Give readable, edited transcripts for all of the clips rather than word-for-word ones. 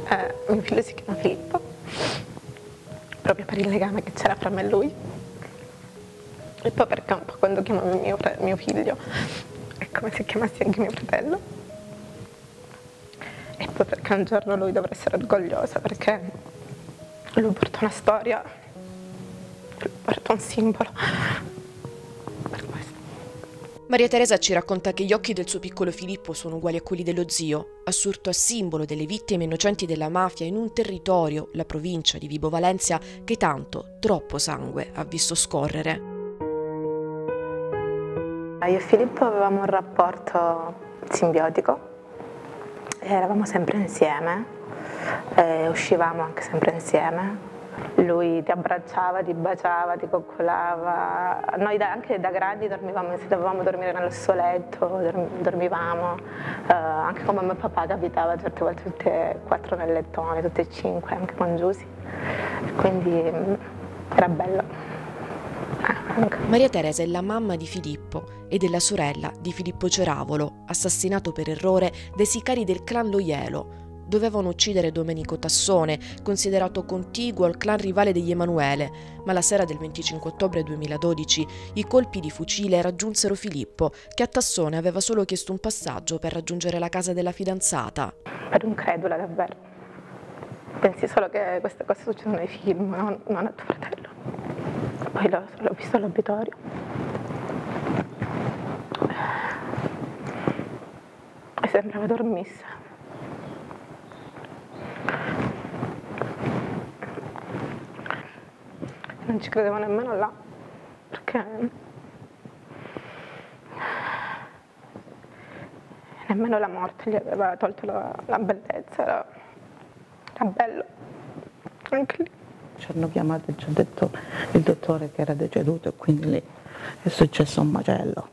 Mio figlio si chiama Filippo, proprio per il legame che c'era fra me e lui. E poi perché un po' quando chiamo mio figlio è come se chiamassi anche mio fratello. E poi perché un giorno lui dovrà essere orgoglioso, perché lui porta una storia, lui porta un simbolo. Per questo. Maria Teresa ci racconta che gli occhi del suo piccolo Filippo sono uguali a quelli dello zio, assurto a simbolo delle vittime innocenti della mafia in un territorio, la provincia di Vibo Valentia, che tanto, troppo sangue ha visto scorrere. Io e Filippo avevamo un rapporto simbiotico, eravamo sempre insieme, uscivamo anche sempre insieme. Lui ti abbracciava, ti baciava, ti coccolava. Noi anche da grandi dormivamo, se dovevamo dormire nello stesso letto, dormivamo. Anche con mamma e papà capitava certe volte tutte e 4 nel lettone, tutte e 5, anche con Giusy. Quindi era bello. Maria Teresa è la mamma di Filippo e della sorella di Filippo Ceravolo, assassinato per errore dai sicari del clan Loielo. Dovevano uccidere Domenico Tassone, considerato contiguo al clan rivale degli Emanuele, ma la sera del 25 ottobre 2012 i colpi di fucile raggiunsero Filippo, che a Tassone aveva solo chiesto un passaggio per raggiungere la casa della fidanzata. Per un credula davvero. Pensi solo che queste cose succedono nei film, non a tuo fratello. Poi l'ho visto all'obitorio. E sembrava dormisse. Non ci credevo nemmeno là, perché nemmeno la morte gli aveva tolto la bellezza, era bello, anche lì. Ci hanno chiamato e ci ha detto il dottore che era deceduto e quindi lì è successo un macello.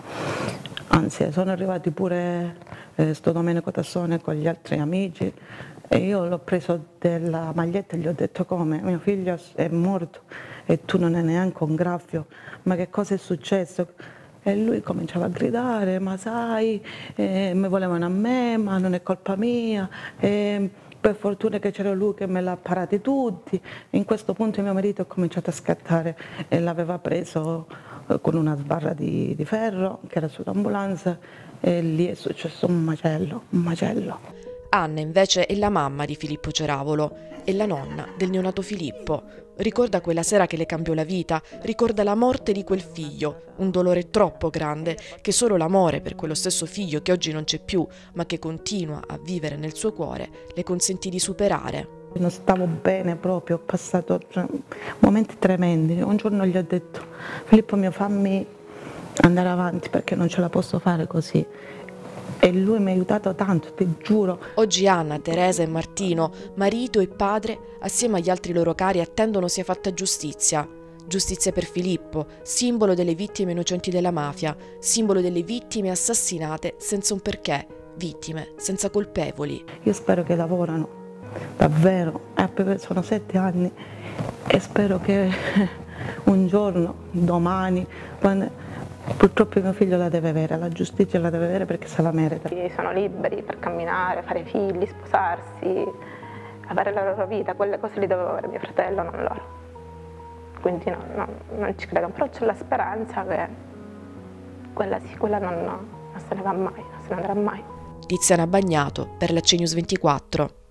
Anzi, sono arrivati pure sto Domenico Tassone con gli altri amici e io l'ho preso della maglietta e gli ho detto: come? Mio figlio è morto e tu non hai neanche un graffio, ma che cosa è successo? E lui cominciava a gridare: ma sai, mi volevano a me, ma non è colpa mia. Per fortuna che c'era lui che me l'ha parati tutti. In questo punto mio marito è cominciato a scattare e l'aveva preso con una sbarra di ferro che era sull'ambulanza e lì è successo un macello, un macello. Anna invece è la mamma di Filippo Ceravolo e la nonna del neonato Filippo. Ricorda quella sera che le cambiò la vita, ricorda la morte di quel figlio, un dolore troppo grande che solo l'amore per quello stesso figlio che oggi non c'è più, ma che continua a vivere nel suo cuore, le consentì di superare. Non stavo bene proprio, ho passato momenti tremendi. Un giorno gli ho detto: Filippo mio, fammi andare avanti perché non ce la posso fare così. E lui mi ha aiutato tanto, ti giuro. Oggi Anna, Teresa e Martino, marito e padre, assieme agli altri loro cari, attendono sia fatta giustizia. Giustizia per Filippo, simbolo delle vittime innocenti della mafia, simbolo delle vittime assassinate senza un perché, vittime senza colpevoli. Io spero che lavorano, davvero, sono 7 anni e spero che un giorno, domani, purtroppo mio figlio la deve avere, la giustizia la deve avere perché se la merita. Sono liberi per camminare, fare figli, sposarsi, avere la loro vita, quelle cose li doveva avere mio fratello, non loro. Quindi non ci credo, però c'è la speranza che quella sì, quella non se ne va mai, non se ne andrà mai. Tiziana Bagnato per la CNews 24.